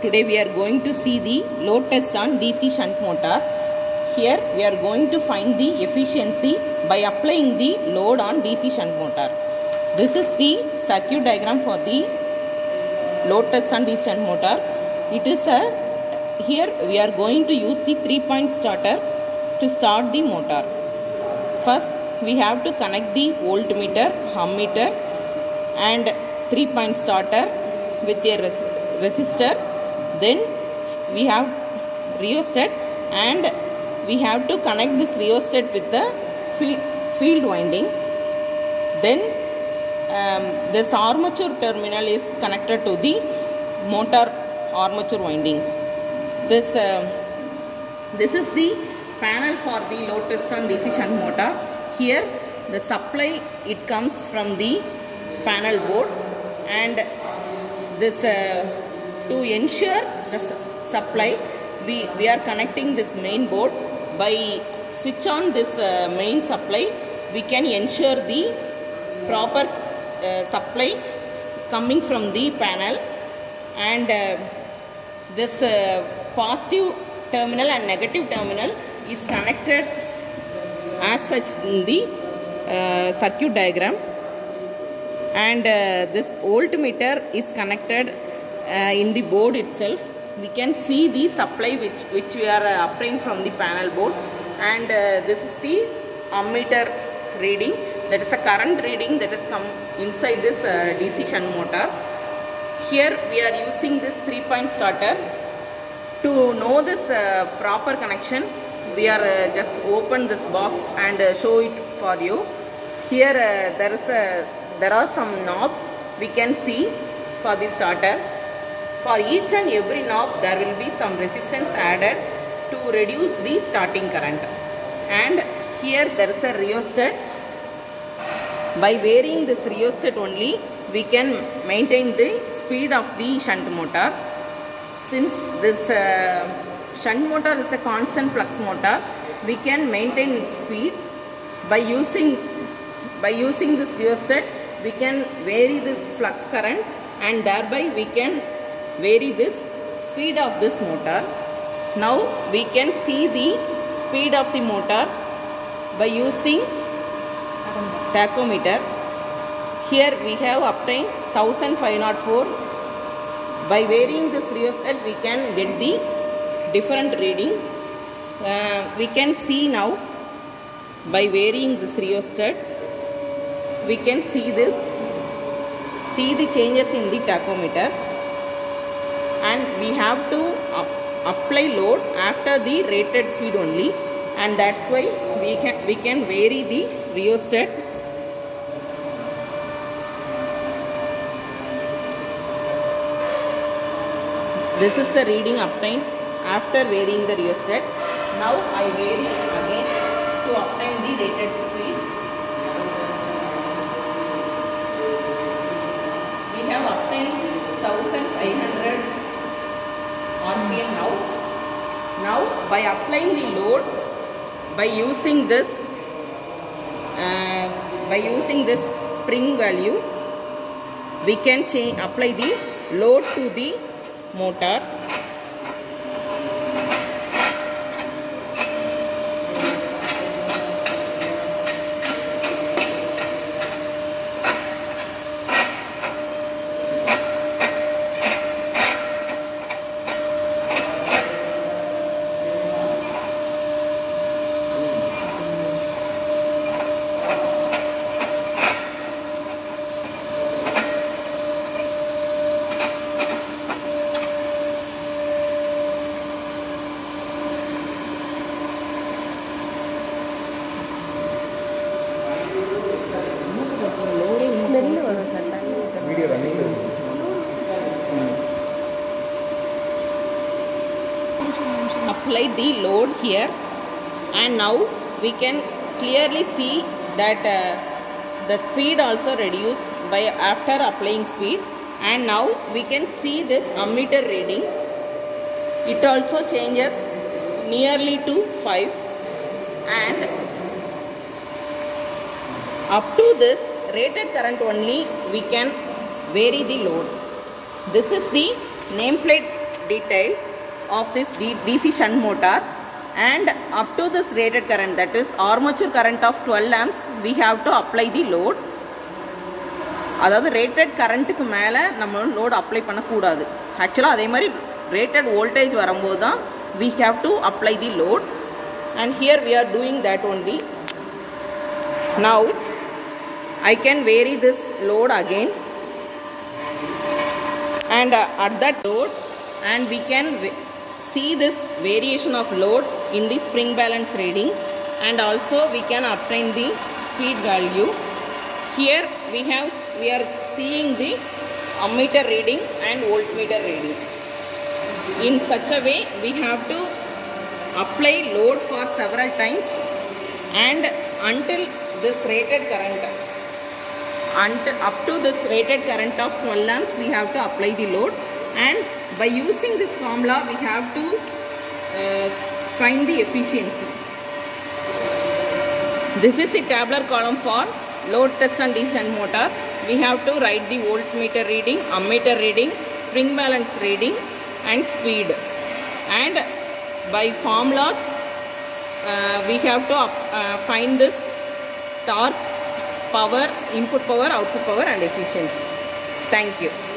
Today we are going to see the load test on DC shunt motor. Here we are going to find the efficiency by applying the load on DC shunt motor. This is the circuit diagram for the load test on DC shunt motor. It is here we are going to use the 3-point starter to start the motor. First we have to connect the voltmeter, ammeter and 3-point starter with a resistor. Then we have rheostat and we have to connect this rheostat with the field winding. Then this armature terminal is connected to the motor armature windings. This is the panel for the load test on DC shunt motor. Here the supply, it comes from the panel board, and this to ensure the supply, we are connecting this main board. By switch on this main supply, we can ensure the proper supply coming from the panel, and this positive terminal and negative terminal is connected as such in the circuit diagram, and this voltmeter is connected in the board itself. We can see the supply which we are applying from the panel board, and this is the ammeter reading, that is a current reading that has come inside this DC shunt motor. Here we are using this 3-point starter. To know this proper connection, we are just open this box and show it for you. Here there are some knobs we can see for the starter. For each and every knob there will be some resistance added to reduce the starting current. And here there is a rheostat. By varying this rheostat only, we can maintain the speed of the shunt motor. Since this shunt motor is a constant flux motor, we can maintain its speed by using this rheostat. We can vary this flux current, and thereby we can vary this speed of this motor. Now we can see the speed of the motor by using tachometer. Here we have obtained 1504. By varying this rheostat, we can get the different reading. We can see now, by varying this rheostat, we can see the changes in the tachometer, and we have to apply load after the rated speed only, and that's why we can vary the rheostat. This is the reading obtained after varying the rheostat. Now I vary again to obtain the rated speed. We have obtained 1500 RPM now. Now by applying the load, by using this spring value, we can apply the load to the motor. Applied the load here, and now we can clearly see that the speed also reduced by after applying speed, and now we can see this ammeter reading. It also changes nearly to 5, and up to this rated current only we can vary the load. This is the nameplate detail of this DC shunt motor, and up to this rated current, that is armature current of 12 amps, we have to apply the load. அதாவது rated கரண்ட்டுக்கு மேலே நம்ம load apply பண்ணக்கூடாது. ஆக்சுவலாக அதே மாதிரி rated voltage வரும்போது தான் we have to apply the load, and here we are doing that only. Now I can vary this load again, and at that load, and we can see this variation of load in the spring balance reading, and also we can obtain the speed value. Here we are seeing the ammeter reading and voltmeter reading. In such a way, we have to apply load for several times, and until this rated current, up to this rated current of 12 amps, we have to apply the load, and by using this formula, we have to find the efficiency. This is the tabular column for load test on DC shunt motor. We have to write the voltmeter reading, ammeter reading, spring balance reading, and speed. And by formulas, we have to find this torque, power, input power, output power, and efficiency. Thank you.